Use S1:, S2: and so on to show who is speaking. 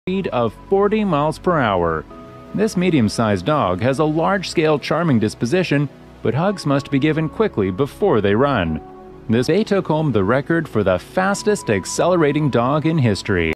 S1: speed of 40 miles per hour. This medium-sized dog has a large-scale charming disposition, but hugs must be given quickly before they run. They took home the record for the fastest accelerating dog in history.